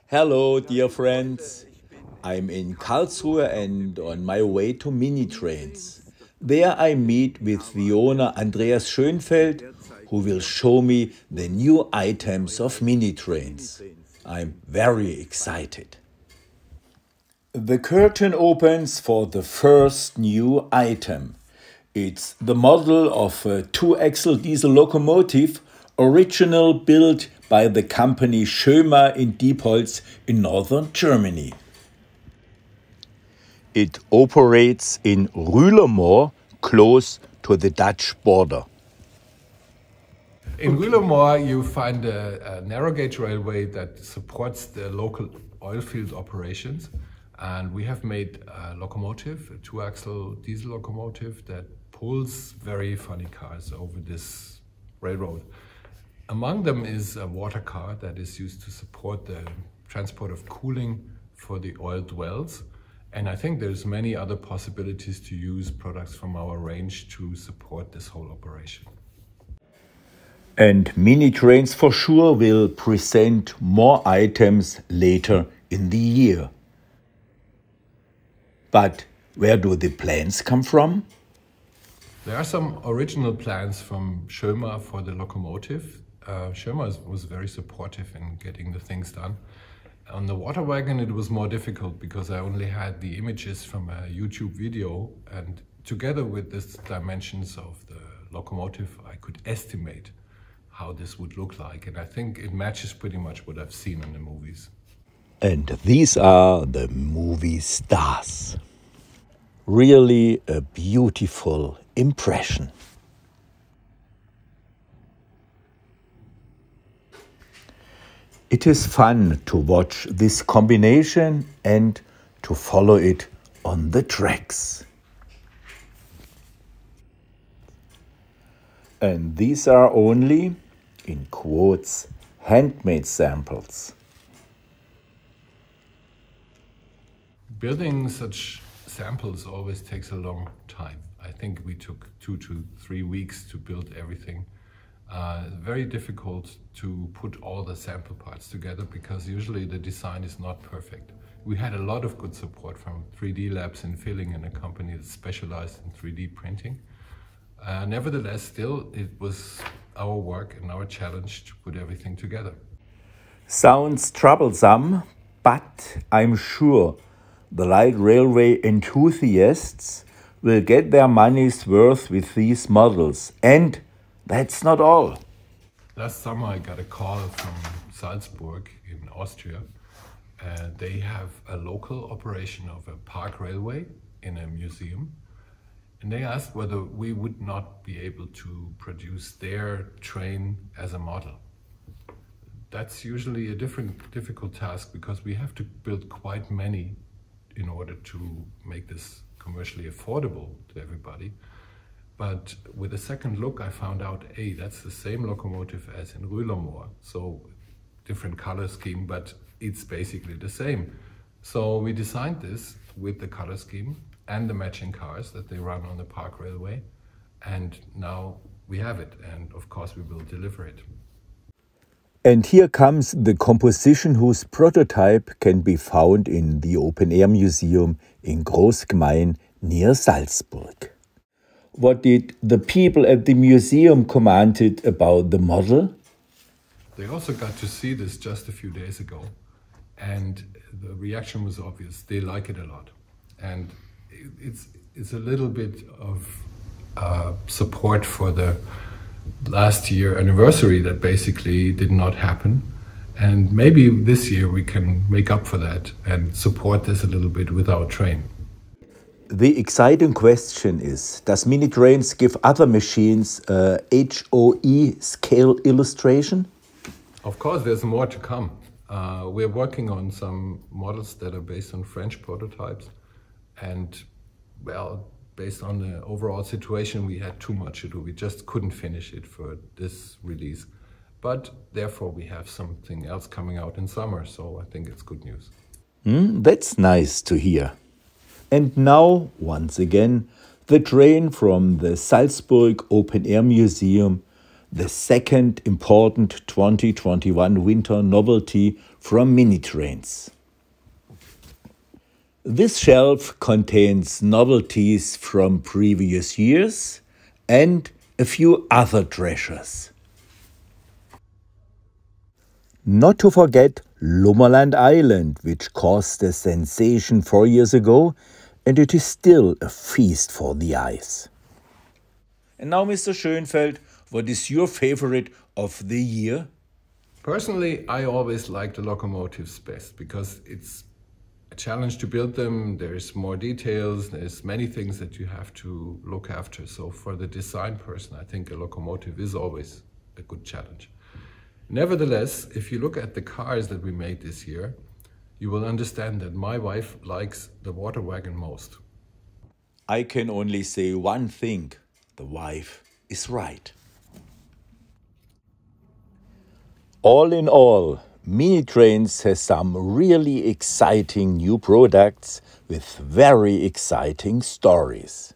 Hello, dear friends. I'm in Karlsruhe and on my way to mini trains. There I meet with the owner Andreas Schönfeld, who will show me the new items of mini trains. I'm very excited. The curtain opens for the first new item. It's the model of a two-axle diesel locomotive, original built by the company Schömer in Diepholz in northern Germany. It operates in Rühlemoor, close to the Dutch border. In Rühlemoor, you find a narrow gauge railway that supports the local oil field operations. And we have made a locomotive, a two-axle diesel locomotive that pulls very funny cars over this railroad. Among them is a water car that is used to support the transport of cooling for the oiled wells. And I think there's many other possibilities to use products from our range to support this whole operation. And mini trains for sure will present more items later in the year. But where do the plans come from? There are some original plans from Schömer for the locomotive. Schömer was very supportive in getting the things done. On the water wagon it was more difficult because I only had the images from a YouTube video, and together with the dimensions of the locomotive I could estimate how this would look like, and I think it matches pretty much what I've seen in the movies. And these are the movie stars. Really a beautiful impression. It is fun to watch this combination and to follow it on the tracks. And these are only, in quotes, handmade samples. Building such samples always takes a long time. I think we took 2 to 3 weeks to build everything. Very difficult to put all the sample parts together because usually the design is not perfect. We had a lot of good support from 3D Labs in Villingen, and a company that specialized in 3D printing. Nevertheless, still, it was our work and our challenge to put everything together. Sounds troublesome, but I'm sure the light railway enthusiasts will get their money's worth with these models. And that's not all. Last summer I got a call from Salzburg in Austria. They have a local operation of a park railway in a museum. And they asked whether we would not be able to produce their train as a model. That's usually a difficult task because we have to build quite many in order to make this commercially affordable to everybody. But with a second look, I found out, hey, that's the same locomotive as in Rühlemoor. So different color scheme, but it's basically the same. So we designed this with the color scheme and the matching cars that they run on the park railway. And now we have it. And of course we will deliver it. And here comes the composition whose prototype can be found in the Open Air Museum in Großgmain near Salzburg. What did the people at the museum commented about the model? They also got to see this just a few days ago, and the reaction was obvious. They like it a lot. And it's a little bit of support for the last year anniversary that basically did not happen, and maybe this year we can make up for that and support this a little bit with our train. The exciting question is, does mini trains give other machines a HOE scale illustration? Of course, there's more to come. We're working on some models that are based on French prototypes, and well, based on the overall situation, we had too much to do. We just couldn't finish it for this release. But therefore, we have something else coming out in summer, so I think it's good news. That's nice to hear. And now, once again, the train from the Salzburg Open Air Museum the second important 2021 winter novelty from Mini Trains. This shelf contains novelties from previous years and a few other treasures. Not to forget Lummerland Island, which caused a sensation 4 years ago, and it is still a feast for the eyes. And now, Mr. Schönfeld, what is your favorite of the year? Personally, I always like the locomotives best because it's a challenge to build them. There's more details, there's many things that you have to look after. So for the design person, I think a locomotive is always a good challenge. Nevertheless, if you look at the cars that we made this year, you will understand that my wife likes the water wagon most. I can only say one thing, the wife is right. All in all, Mini Trains has some really exciting new products with very exciting stories.